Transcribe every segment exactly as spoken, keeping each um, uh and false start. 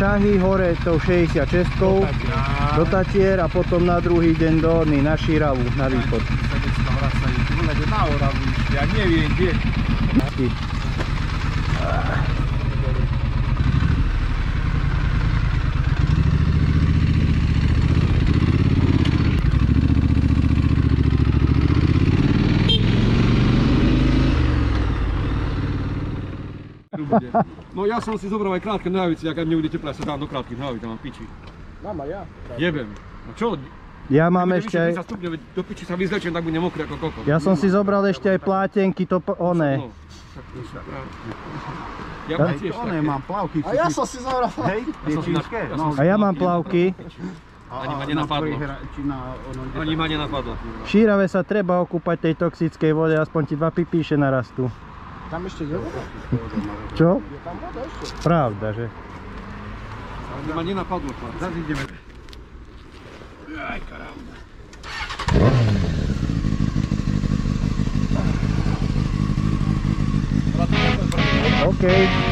Šahy hore tou šesťdesiatšesť do Tatier a potom na druhý deň do Orny, na Šíravu, na východ. Na Oravu, ja neviem kde. No ja som si zobral aj krátke nohavice, ak aj mne bude teplé, ja sa dám do krátkych nohavíc, tam mám piči. Mám aj ja. Jebem. No čo? Ja mám ešte aj... Stupňov, do piči sa vyzlečiem, tak bude mokrý ako kokos. Ja som si zobral ešte aj plátenky, to oné. Ja mám tiež také. Mám plavky. A ja som si zobral. Hej, tie čínske. A ja mám plavky. Ani ma nenapadlo. Ani ma nenapadlo. V Šírave sa treba okúpať tej toxickej vode, aspoň ti dva pipíše narastú. Tam ešte je voda? Čo? Je tam voda ešte? Pravda, že? Ani ma nenapadlo. Zas ideme. Aj karamba. OK.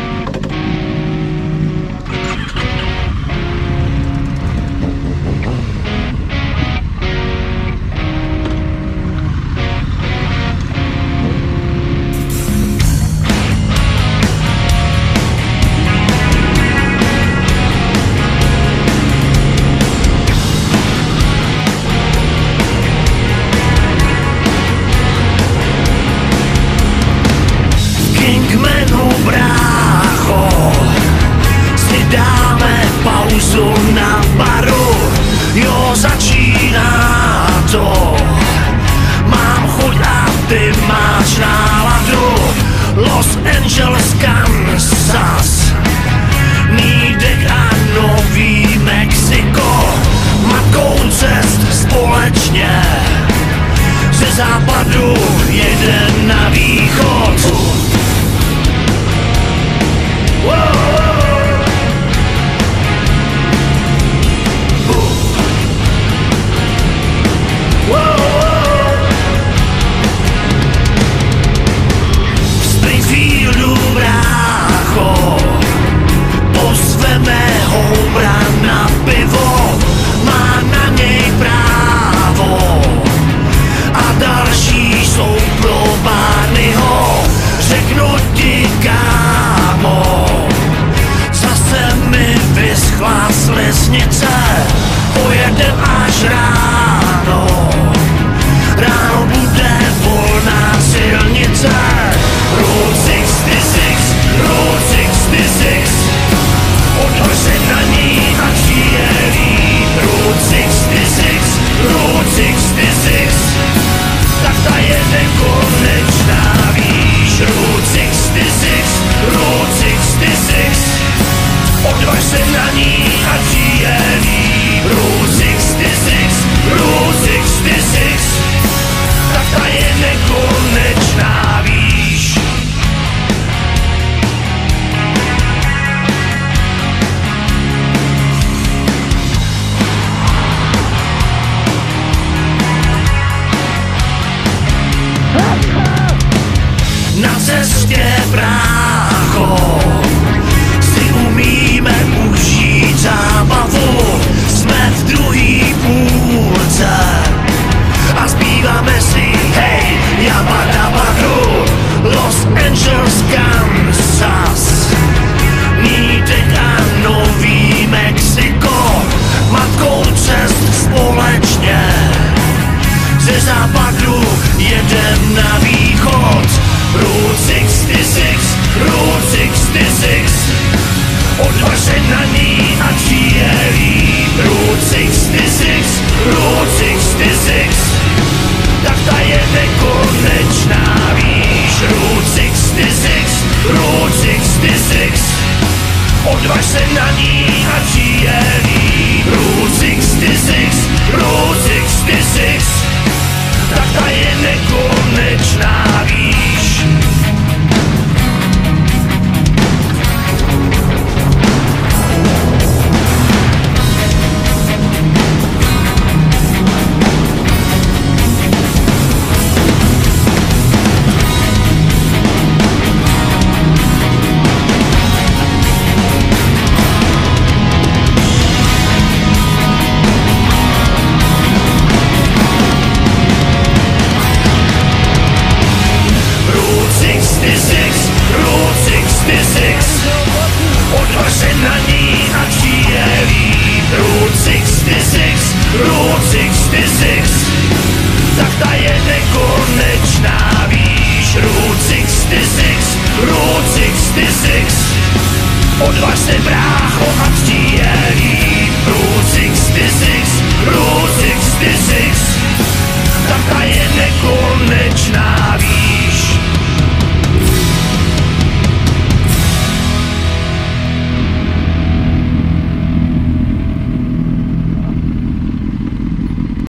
Na baru, jo, začíná to. Mám chuť a ty máš náladu. Los Angeles, Kansas, Nýdek a Nový Mexiko. Matkou cest společně ze západu jeden na východ. Wow. Sliznice, pojedem až ráno. Ráno bude volná silnice. Route šedesát šest, Route šedesát šest, odhoď se na ní a žije líp. Route šedesát šest, Route šedesát šest, tak ta je nekonečná, víš. Route šedesát šest, Route šedesát šest, odvaž se na ní a žije líp. Route šedesát šest, Route šedesát šest, tak ta je nekonečná, víš. Na cestě brácho umíme užít zábavu, jsme v druhý půlce a zpíváme si hej, jabadabadu. Los Angeles, Kansas, Nýdek a Nový Mexiko. Matkou cest společně ze západu jedem na východ. Route šedesát šest, Route šedesát šest, odvaž se na ní a žije líp. Route šedesát šest, Route šedesát šest, tak ta je nekonečná, víš. Route šedesát šest, Route šedesát šest, odvaž se na ní a žije líp. Route šedesát šest, Route šedesát šest, tak ta je nekonečná, víš. Route šedesát šest, tak ta je nekonečná, víš. Route šedesát šest, Route šedesát šest, odvaž se brácho,